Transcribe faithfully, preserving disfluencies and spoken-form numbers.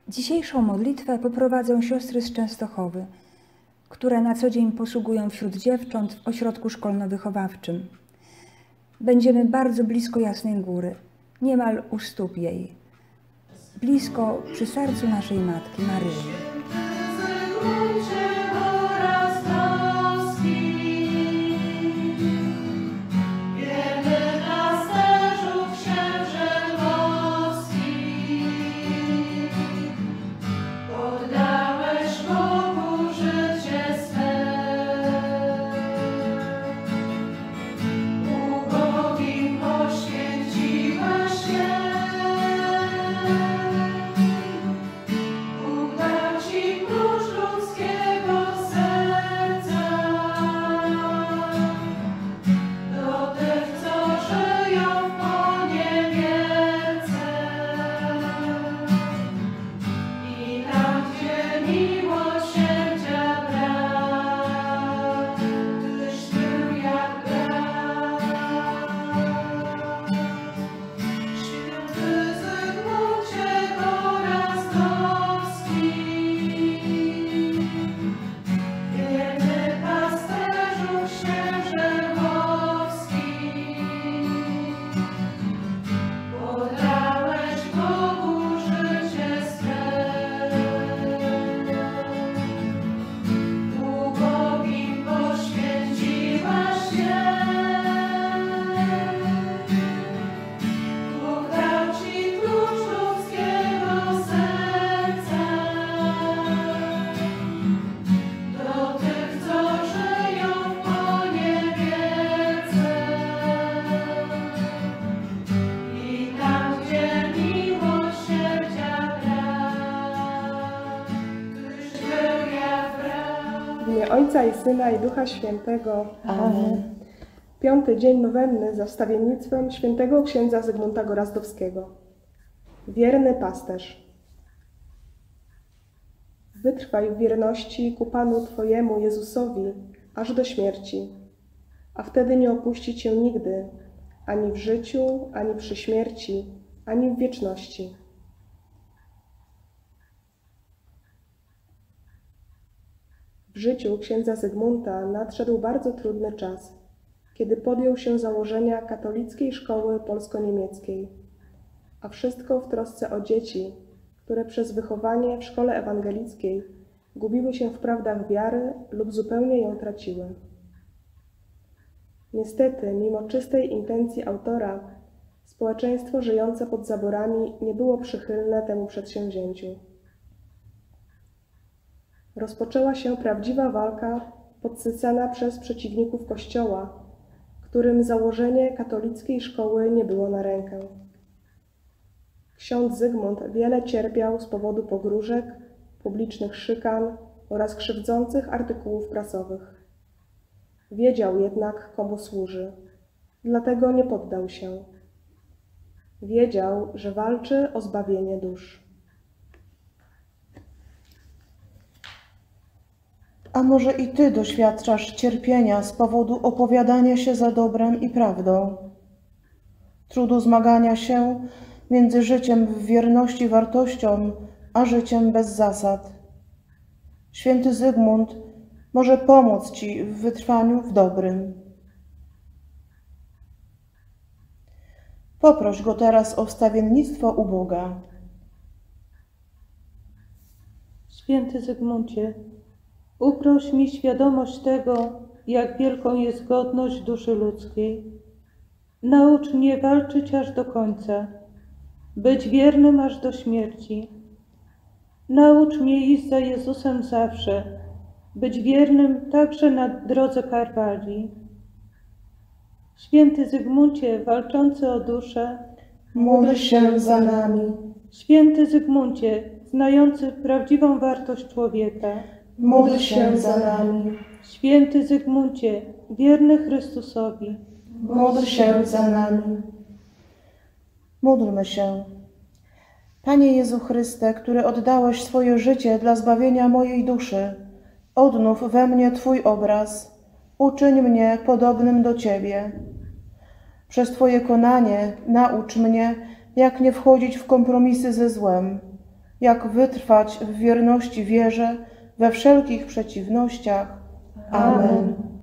Dzisiejszą modlitwę poprowadzą siostry z Częstochowy, które na co dzień posługują wśród dziewcząt w ośrodku szkolno-wychowawczym. Będziemy bardzo blisko Jasnej Góry, niemal u stóp jej, blisko przy sercu naszej Matki Maryi. W imię Ojca i Syna i Ducha Świętego. Amen. Piąty dzień nowenny za wstawiennictwem świętego księdza Zygmunta Gorazdowskiego. Wierny pasterz. Wytrwaj w wierności ku Panu Twojemu Jezusowi aż do śmierci, a wtedy nie opuści Cię nigdy, ani w życiu, ani przy śmierci, ani w wieczności. W życiu księdza Zygmunta nadszedł bardzo trudny czas, kiedy podjął się założenia katolickiej szkoły polsko-niemieckiej, a wszystko w trosce o dzieci, które przez wychowanie w szkole ewangelickiej gubiły się w prawdach wiary lub zupełnie ją traciły. Niestety, mimo czystej intencji autora, społeczeństwo żyjące pod zaborami nie było przychylne temu przedsięwzięciu. Rozpoczęła się prawdziwa walka podsycana przez przeciwników Kościoła, którym założenie katolickiej szkoły nie było na rękę. Ksiądz Zygmunt wiele cierpiał z powodu pogróżek, publicznych szykan oraz krzywdzących artykułów prasowych. Wiedział jednak, komu służy, dlatego nie poddał się. Wiedział, że walczy o zbawienie dusz. A może i Ty doświadczasz cierpienia z powodu opowiadania się za dobrem i prawdą, trudu zmagania się między życiem w wierności wartościom, a życiem bez zasad. Święty Zygmunt może pomóc Ci w wytrwaniu w dobrym. Poproś go teraz o wstawiennictwo u Boga. Święty Zygmuncie, uproś mi świadomość tego, jak wielką jest godność duszy ludzkiej. Naucz mnie walczyć aż do końca, być wiernym aż do śmierci. Naucz mnie iść za Jezusem zawsze, być wiernym także na drodze Karwalii. Święty Zygmuncie, walczący o duszę, Módl się za nami. Święty Zygmuncie, znający prawdziwą wartość człowieka, Módl się za nami. Święty Zygmuncie, wierny Chrystusowi, Módl się za nami. Módlmy się. Panie Jezu Chryste, który oddałeś swoje życie dla zbawienia mojej duszy, odnów we mnie Twój obraz, uczyń mnie podobnym do Ciebie. Przez Twoje konanie naucz mnie, jak nie wchodzić w kompromisy ze złem, jak wytrwać w wierności wierze we wszelkich przeciwnościach. Amen.